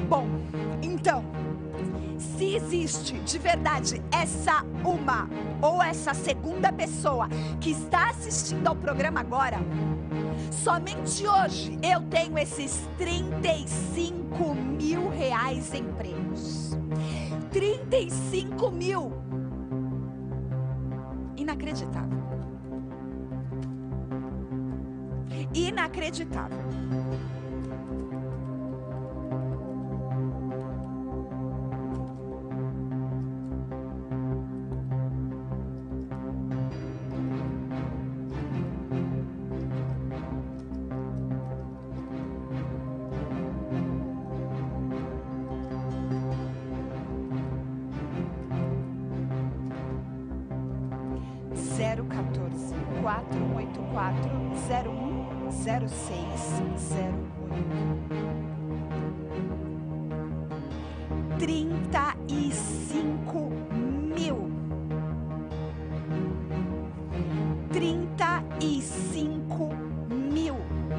Bom, então, se existe de verdade essa uma ou essa segunda pessoa que está assistindo ao programa agora, somente hoje eu tenho esses 35 mil reais em prêmios. 35 mil! Inacreditável. Inacreditável. Zero 14 484 01 06 08 35 mil. 35 mil.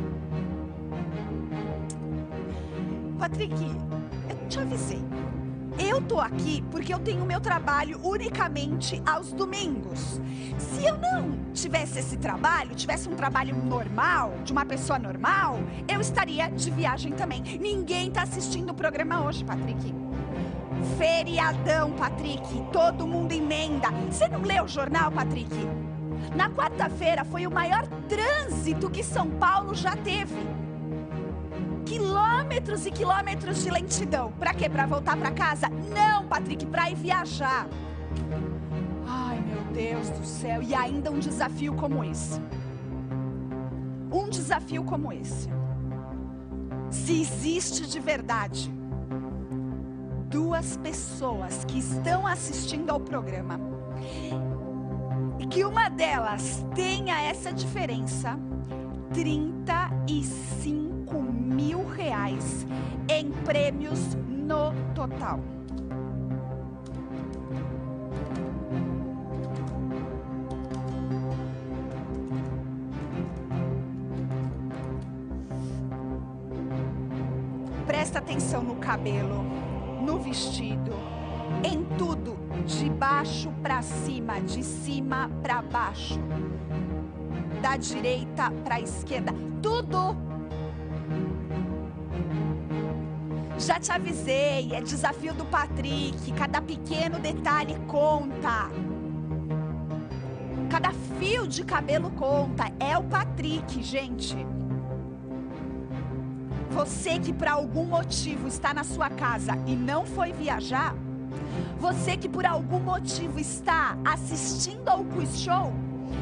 Patrick, eu te avisei. Eu tô aqui porque eu tenho meu trabalho unicamente aos domingos. Se eu não tivesse esse trabalho, tivesse um trabalho normal, de uma pessoa normal, eu estaria de viagem também. Ninguém tá assistindo o programa hoje, Patrick. Feriadão, Patrick. Todo mundo emenda. Você não leu o jornal, Patrick? Na quarta-feira foi o maior trânsito que São Paulo já teve. Quilômetros e quilômetros de lentidão. Pra quê? Pra voltar pra casa? Não, Patrick, pra ir viajar. Ai, meu Deus do céu. E ainda um desafio como esse. Um desafio como esse. Se existe de verdade duas pessoas que estão assistindo ao programa e que uma delas tenha essa diferença, 35 mil reais em prêmios no total. Presta atenção no cabelo, no vestido, em tudo, de baixo para cima, de cima para baixo, da direita para a esquerda, tudo. Já te avisei, é desafio do Patrick, cada pequeno detalhe conta. Cada fio de cabelo conta, é o Patrick, gente. Você que por algum motivo está na sua casa e não foi viajar, você que por algum motivo está assistindo ao Quiz Show,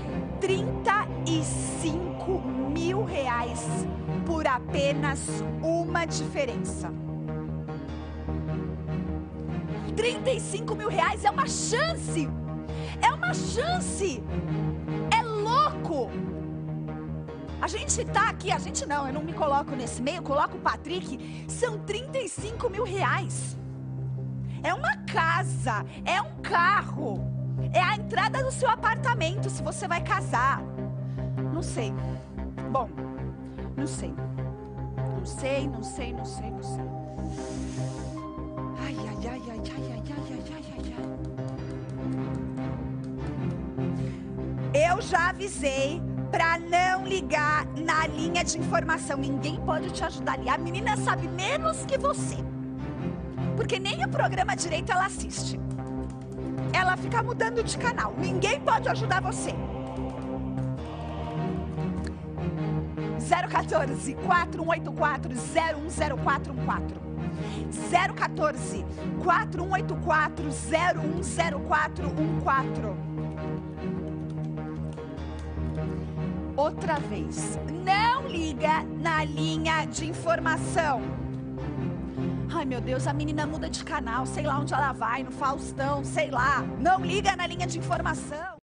35 mil reais por apenas uma diferença. 35 mil reais é uma chance! É uma chance! É louco! A gente tá aqui, a gente não, eu não me coloco nesse meio, eu coloco o Patrick, são 35 mil reais. É uma casa, é um carro, é a entrada do seu apartamento se você vai casar. Não sei. Bom, não sei. Não sei. Ai. Eu já avisei pra não ligar na linha de informação. Ninguém pode te ajudar ali. A menina sabe menos que você. Porque nem o programa direito ela assiste. Ela fica mudando de canal. Ninguém pode ajudar você. 014 4184 010414. 014 4184 010414. Outra vez, não liga na linha de informação. Ai, meu Deus, a menina muda de canal, sei lá onde ela vai, no Faustão, sei lá. Não liga na linha de informação.